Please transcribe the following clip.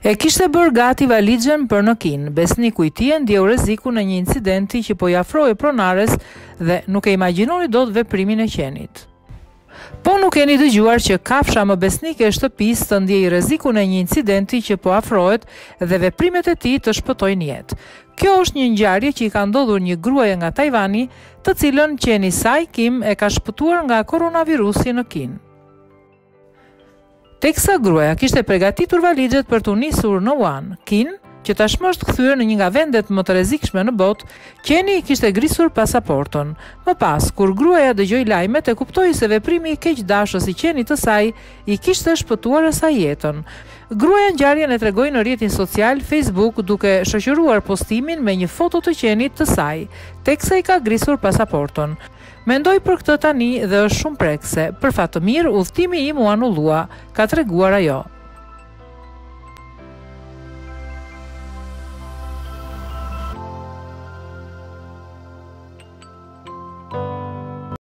E kishte bërë gati valixhen për në Kinë. Besniku i tij ndjeu rrezikun e një incidenti që po i afrohej pronares dhe nuk e imagjinoni dot veprimin e qenit. Po nuk keni dëgjuar që kafsha më besnike e shtëpisë të ndjej rrezikun e një incidenti që po afrohet dhe veprimet e tij të shpëtojnë jetë. Kjo është një ngjarje që i ka ndodhur një gruaje nga Tajvani, të cilën qeni i saj Kim e ka shpëtuar nga koronavirusi në Kinë. Teksa gruaja kishte përgatitur valixhet për të nisur në Wuhan, Kinë, që tashmë është kthyer në një nga vendet më të rrezikshme në botë, qeni i kishte grisur pasaportën. Më pas, kur gruaja dëgjoi lajmet e kuptoi se veprimi i keqdashës i qenit të saj i kishte shpëtuar asaj jetën. Gruaja ngjarjen e tregoi në rrjetin social Facebook duke shoqëruar postimin me një foto të qenit të saj, teksa i ka grisur pasaportën. Mendoj për këtë tani dhe është shumë prekse. Për fat të mirë, udhtimi im u anullua, ka treguar ajo.